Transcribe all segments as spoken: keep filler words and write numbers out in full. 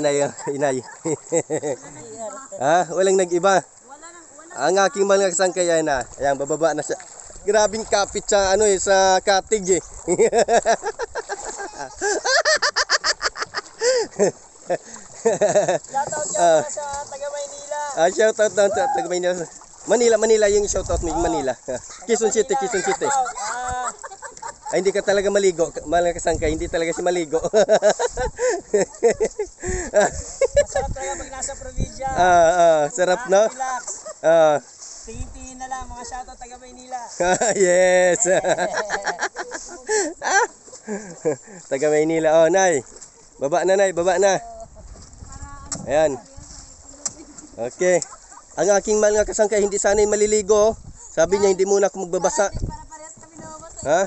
nanay, inay. Ha? Walang nag-iba. Ang aking mga kasangkay ay na. Ayan, bababa na siya. Grabing kapit sa ano eh, sa katig eh. Shoutout yan sa taga Maynila. Ah, shoutout down sa taga Maynila. Manila, Manila yung shoutout mo, yung Manila. Quezon City, Quezon City. Ah, Ay, hindi ka talaga maligo. Mga kasangkay, hindi talaga si maligo. masarap talaga pag nasa probinsya. Ah, ah, sarap no? Relax. Ah. Tingin-tingin na lang mga shoutout taga Maynila. Yes. Ah. Taga Maynila. Oh, nay. Baba na, nay, baba na. Ayan. Okay. Ang aking mga kasangkay hindi sanay maliligo. Sabi niya hindi muna ako magbabasa. Ha?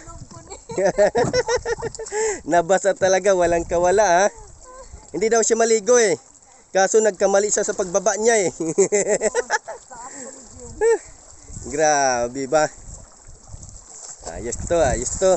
Nabasa talaga, walang kawala ha. Hindi daw siya maligo eh. Kaso nagkamali siya sa pagbaba niya eh. Grabe ba? Ayos to, ayos to.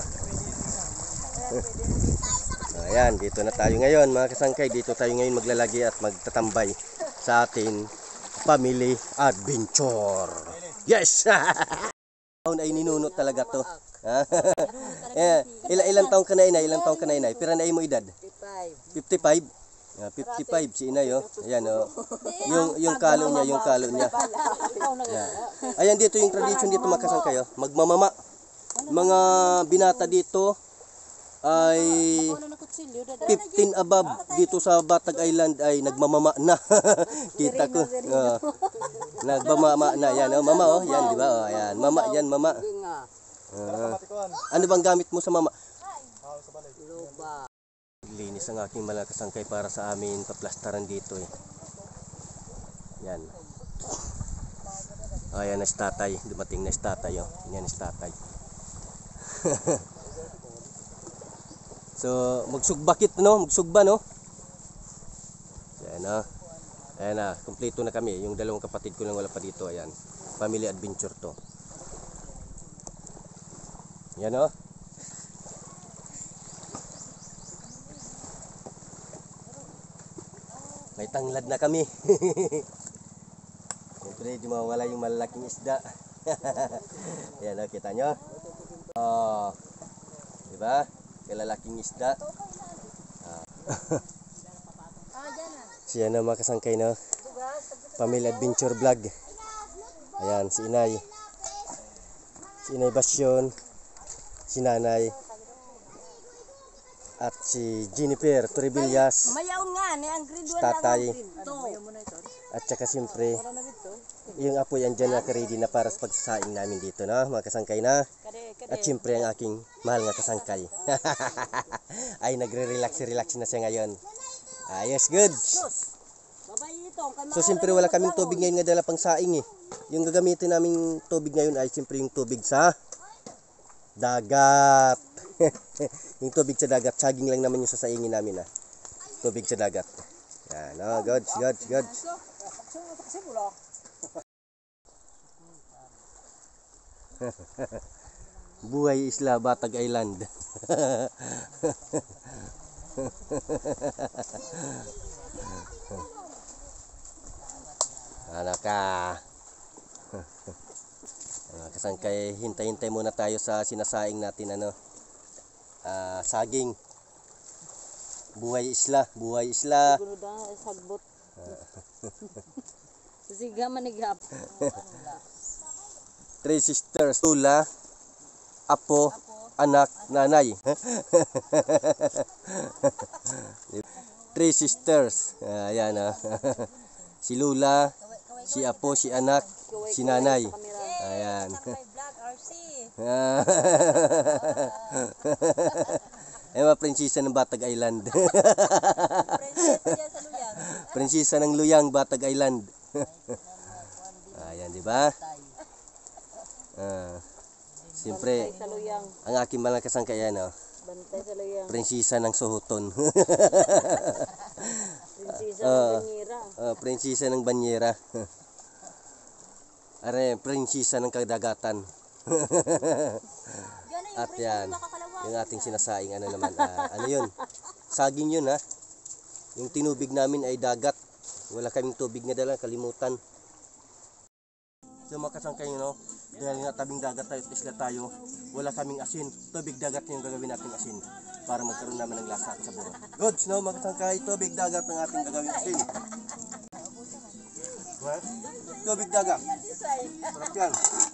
Ayan, dito na tayo ngayon mga kasangkay. Dito tayo ngayon maglalagi at magtatambay sa atin family adventure. Yes! Taon ay ninunot talaga to. eh, ilan, ilang taong ka na inay? Ilang taong ka na inay? Pira na mo edad? fifty-five. Ah, fifty-five si inay oh. Ayan oh. Yung yung kalo niya, yung kalo niya. Yeah. Ayan dito yung tradition dito mga kasangkay oh. Magmamama. Mga binata dito ay fifteen above dito sa Batag Island ay nagmamama na. Kita ko. Uh, nagmamama na yan oh, mama oh, yan di ba? Oh, ayan. Mama yan, mama. Uh, ano bang gamit mo sa mama? Linis ang aking mga kasangkay para sa amin paplastaran dito eh. Yan. Ayan na si tatay, dumating na si tatay oh. Yan si tatay. So, magsugbakit no, magsugba no. Ayan na. Ayan na, kumpleto na kami. Yung dalawang kapatid ko lang wala pa dito. Ayan, family adventure to. Ayan no. May tanglad na kami. Siyempre, di mawala yung malalaking isda. Ayan o, kita nyo. Oh, diba? Kalalaking isda. Ah. Siya na mga kasangkay na family adventure vlog. Ayan, si inay. Si inay Basyon. Si nanay. At si Jennifer Torrevillas. Mayaon nga ni ang grade Si one tatay. lang. At saka siyempre, yung apoy andyan na ready na para sa pagsasaing namin dito na, mga kasangkay na. At siyempre ang aking mahal nga kasangkay. Ay nagre-relax-relax na siya ngayon. Ayos, good. So siyempre wala kaming tubig ngayon nga dala pang saing eh. Yung gagamitin naming tubig ngayon ay siyempre yung tubig sa dagat. Yung tubig sa dagat, saging lang naman yung sasaingin namin ah. Tubig sa dagat. Yan, oh, good, good, good. Buhay Isla Batag Island. Ano ka? Kasangkay, hintay-hintay muna tayo sa sinasaing natin ano. Uh, saging. Buhay Isla, buhay Isla. Sagbot. Siga manigap. Three sisters, tula, apo, anak, nanay. Three sisters. Ayan ah. Si Lula, si apo, si anak, si nanay. Ayan. Eh, mga prinsesa ng Batag Island. Prinsesa ng Luyang, Batag Island. Ayan, di ba? Ah, siyempre, ang aking mga kasangkay yan, oh. Prinsesa ng Sohoton. Prinsesa ng Banyera. Uh, prinsesa ng Banyera. Are, prinsesa ng Kadagatan. At yan, yung ating sinasaing ano naman, uh, ano yun? Saging yun ha. Yung tinubig namin ay dagat. Wala kaming tubig na dala, kalimutan. So mga kasangkay, no, dahil nga tabing dagat tayo at isla tayo, wala kaming asin. Tubig dagat yung gagawin natin asin para magkaroon naman ng lasa sa buro. Good, no, mga kasangkay, tubig dagat ang ating gagawin asin. Well, tubig dagat. Sarap yan.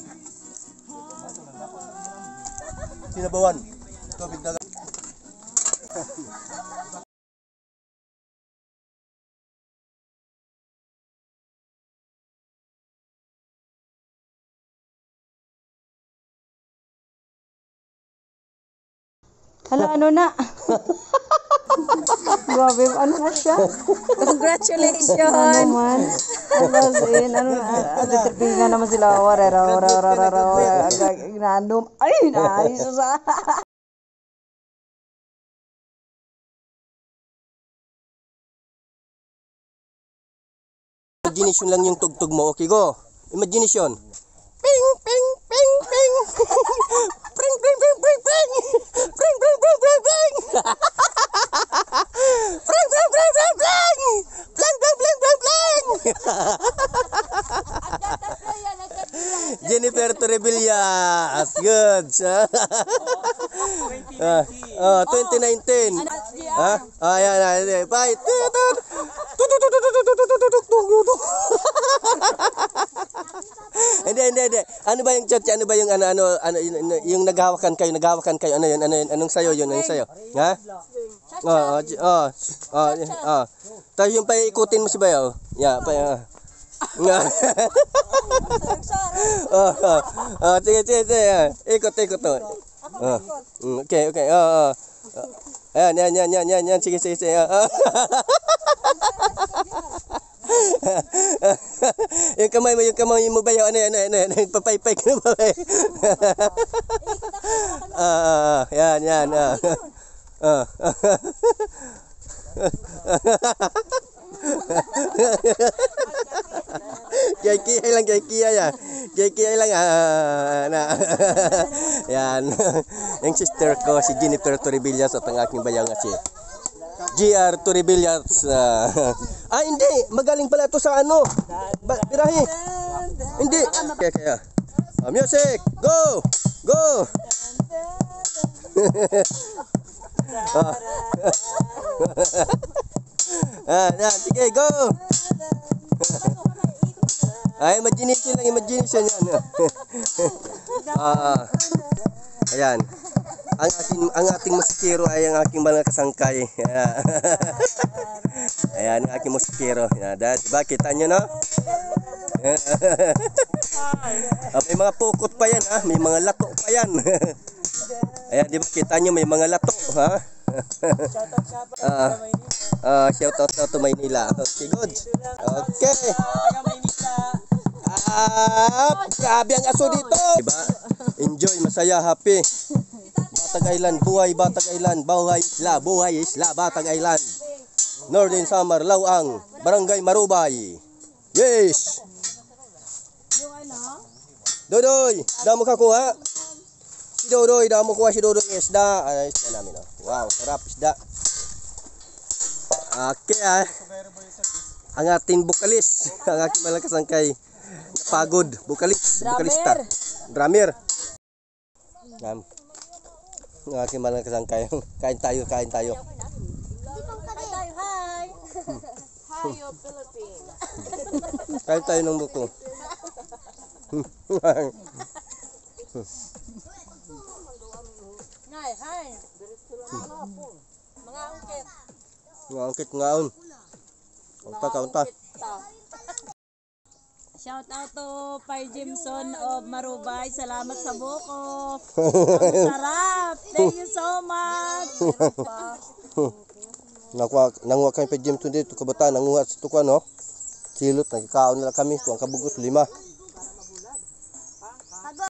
Sinabawan. Tubig dagat. Hala, ano na? Grabe, ano na siya? Congratulations! Ano naman? Ano, sin, ano na? Ano, terpingan naman sila. Warera, warera, warera, warera. Ginandom. Ay, naayos sa... Imagination lang yung tugtog mo, okay go? Imagination. Ping, ping, ping, ping. Pring, pring, pring, pring, pring. Pring, pring, pring, pring, pring. Pring, pring, pring, pring, pring. Pling, pling, pling, pling, pling. Jennifer Torrevillas. Good. Ah, ah, twenty nineteen. Ha? Ah, yan, yan. Bye. Hindi, hindi, hindi. Ano ba yung church? Ano ba yung ano, ano, ano yung, yung naghawakan kayo, naghawakan kayo. Ano yun? Ano yun? Anong sayo yun? Anong sayo? Ha? Oh, oh, oh, oh, oh. Tayo yung paikutin mo si Bayaw. Yeah, pa. Uh. Oh, oh, oh, sige, sige, sige. Ikot, ikot to. Oh. Okay, okay. Oh, oh. Ayan, yan, yan, yan, yan, yan. Sige, sige, sige. Oh. Yung kamay mo, yung kamay mo ba yun? Ano, ano, ano, ano, papaypay ka na ba? Ah, ah, yan, yan. Ah. Ah. Kaya kiyay lang, kaya kiyay yan. Kaya kiyay lang, ah, na. Yan. Yung sister ko, si Jennifer Torrevillas at ang aking bayang si G R Torrevillas. Uh, ah, hindi. Magaling pala ito sa ano. Ba, birahe. Hindi. Kaya, kaya. Uh, music. Go. Go. Ah, yan. Sige, go. Ay, imagination lang. Imagination yan. Ah, ayan. Ang ating ang ating musikero ay ang aking mga kasangkay. Ayan, ang aking musikero. Yan, diba? Kita nyo, no? Ah, may mga pukot pa yan, ha? May mga lato pa yan. Ayan, diba? Kita nyo, may mga lato, ha? Ah, ah, shout out to Maynila. Okay, good. Okay. Taga Maynila. Ah, grabe ang aso dito. Diba? Enjoy, masaya, happy. Batag Island, buhay Batag Island, buhay isla, buhay isla, Batag Island. Northern Samar, Lawang, Barangay Marubay. Yes! Dodoy, damo ka kuha. Si Dodoy, damo kuha si Dodoy ng isda. Ay, isda namin, oh. Wow, sarap isda. Okay, ah. Ang ating bukalis, ang aking malakas ang kay Pagod, bukalis, bukalista. Drummer. Yan. Ang aking malakas ang kay. Kain tayo, kain tayo. Hi! Hi, yo, Philippines. Kain tayo ng buko. Hi, hi. Mga angkit. Nga angkit ngaon. Unta ka, unta. Shout out to Pai Jimson of Marubay. Salamat sa buko. Ang sarap. Thank you so much. Nakuha, nanguha kami pa Jim dito, kabataan, nanguha sa tukwa, no? Silot, nagkakaon nila kami, kuwang kabugos, lima.